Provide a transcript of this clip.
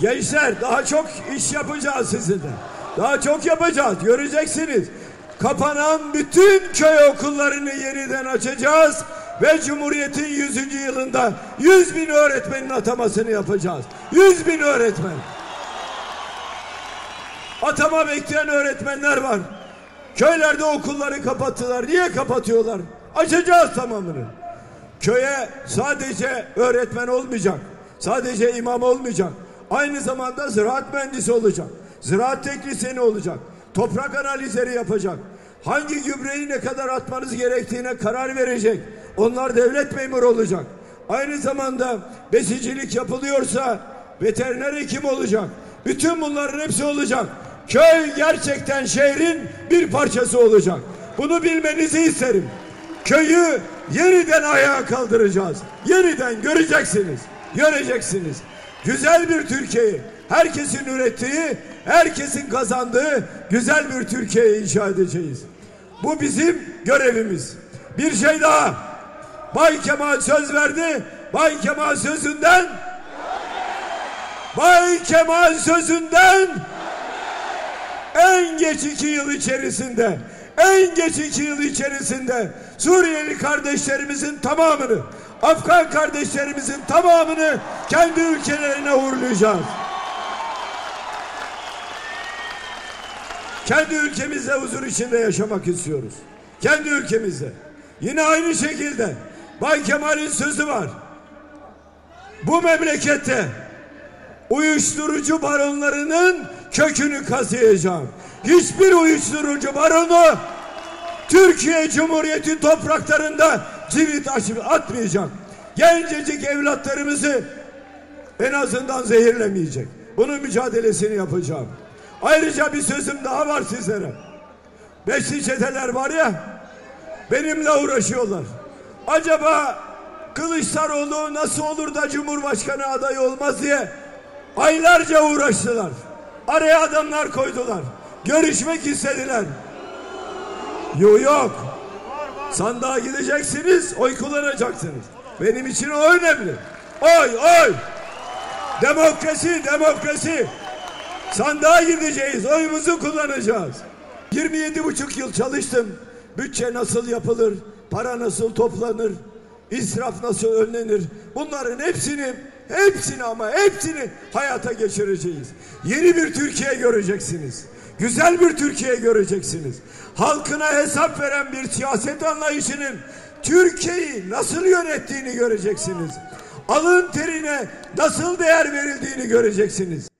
Gençler, daha çok iş yapacağız sizinle. Daha çok yapacağız. Göreceksiniz. Kapanan bütün köy okullarını yeniden açacağız ve Cumhuriyet'in 100. yılında 100.000 öğretmenin atamasını yapacağız. 100.000 öğretmen. Atama bekleyen öğretmenler var. Köylerde okulları kapattılar. Niye kapatıyorlar? Açacağız tamamını. Köye sadece öğretmen olmayacak. Sadece imam olmayacak. Aynı zamanda ziraat mühendisi olacak. Ziraat teknisyeni olacak. Toprak analizleri yapacak. Hangi gübreyi ne kadar atmanız gerektiğine karar verecek. Onlar devlet memuru olacak. Aynı zamanda besicilik yapılıyorsa veteriner hekim olacak. Bütün bunların hepsi olacak. Köy gerçekten şehrin bir parçası olacak. Bunu bilmenizi isterim. Köyü yeniden ayağa kaldıracağız. Yeniden göreceksiniz. Göreceksiniz. Güzel bir Türkiye'yi, herkesin ürettiği, herkesin kazandığı güzel bir Türkiye'yi inşa edeceğiz. Bu bizim görevimiz. Bir şey daha. Bay Kemal söz verdi. Bay Kemal sözünden en geç 2 yıl içerisinde Suriyeli kardeşlerimizin tamamını, Afgan kardeşlerimizin tamamını kendi ülkelerine uğurlayacağız. Kendi ülkemizde huzur içinde yaşamak istiyoruz. Kendi ülkemizde. Yine aynı şekilde Bay Kemal'in sözü var. Bu memlekette uyuşturucu baronlarının kökünü kazıyacağım. Hiçbir uyuşturucu baronu Türkiye Cumhuriyeti topraklarında cirit atmayacak. Gencecik evlatlarımızı en azından zehirlemeyecek. Bunun mücadelesini yapacağım. Ayrıca bir sözüm daha var sizlere. Beşli çeteler var ya, benimle uğraşıyorlar. Acaba Kılıçdaroğlu nasıl olur da Cumhurbaşkanı adayı olmaz diye aylarca uğraştılar. Araya adamlar koydular. Görüşmek istediler. Yok. Sandığa gideceksiniz, oy kullanacaksınız. Benim için o önemli. Oy. Demokrasi. Sandığa gideceğiz, oyumuzu kullanacağız. 27,5 yıl çalıştım. Bütçe nasıl yapılır, para nasıl toplanır, israf nasıl önlenir? Bunların hepsini hayata geçireceğiz. Yeni bir Türkiye göreceksiniz. Güzel bir Türkiye göreceksiniz. Halkına hesap veren bir siyaset anlayışının Türkiye'yi nasıl yönettiğini göreceksiniz. Alın terine nasıl değer verildiğini göreceksiniz.